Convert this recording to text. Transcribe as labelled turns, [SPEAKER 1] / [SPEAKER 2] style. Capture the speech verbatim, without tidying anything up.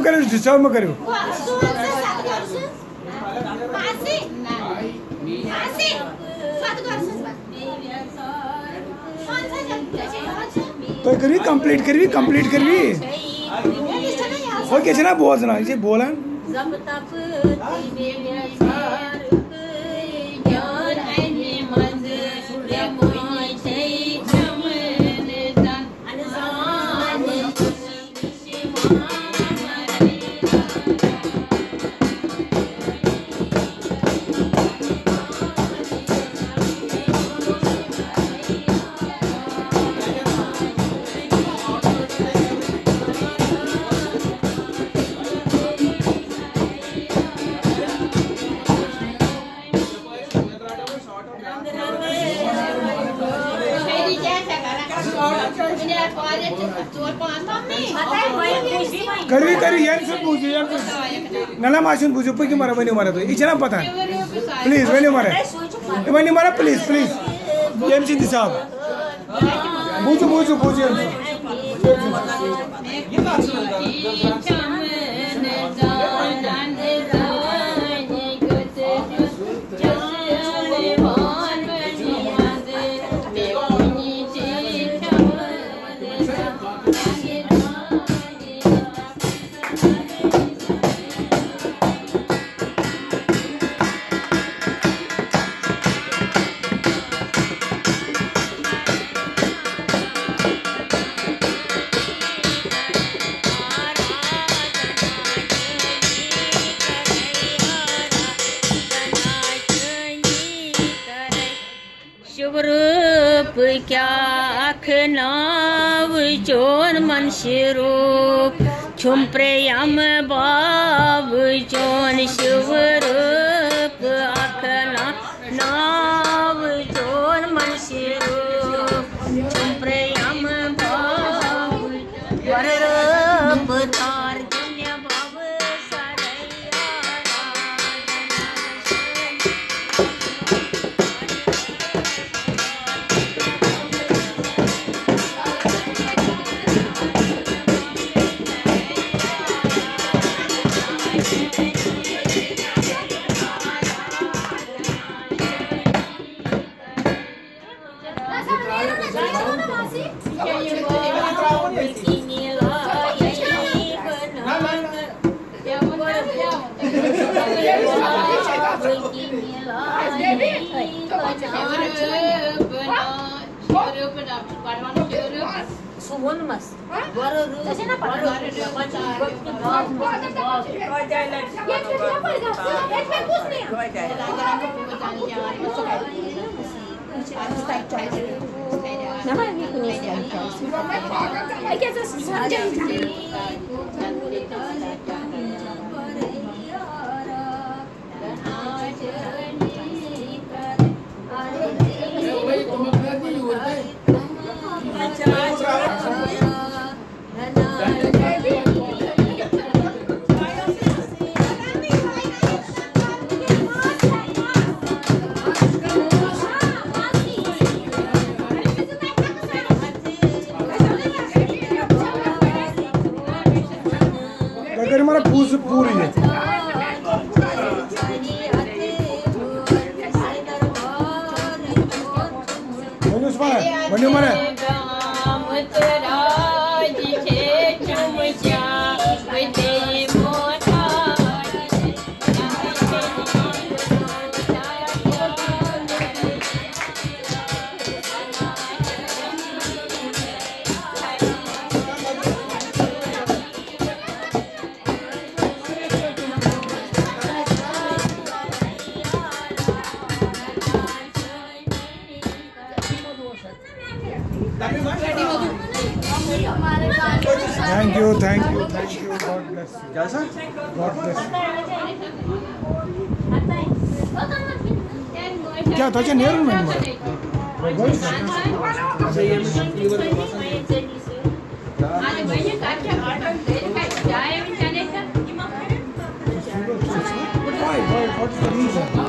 [SPEAKER 1] करो डिस्टर्ब मत करो तो करवी कंप्लीट करवी कंप्लीट करवी ओके चना बोल ना ये बोला करवी करवी यार सब पूछो यार नला मासून पूछो पर की मारा बनी मारा तो इतना पता प्लीज बनी मारा बनी मारा प्लीज प्लीज यार सिंधी साहब पूछो पूछो पूछो
[SPEAKER 2] रूप क्या अखनाव चोन मनुष्य रूप छुम प्रेम बाब चोन शिव रूप अखना नाव चोन मनुष्य रूप छुम प्रेम बाब वर रूप तार दुनिया बाब सुवन मस वर रूप तसे ना पडा ये कितना पड़ेगा एक में कुछ नहीं ना मैं नहीं कुछ नहीं आई कैसे समझ
[SPEAKER 1] अगर हमारा पूछ पूरी है बनी उस्मान बनी उमर thank you thank you thank you God bless you कैसा गॉड ब्लेस क्या तो अच्छा नेहरू में Why? Why? What's the reason?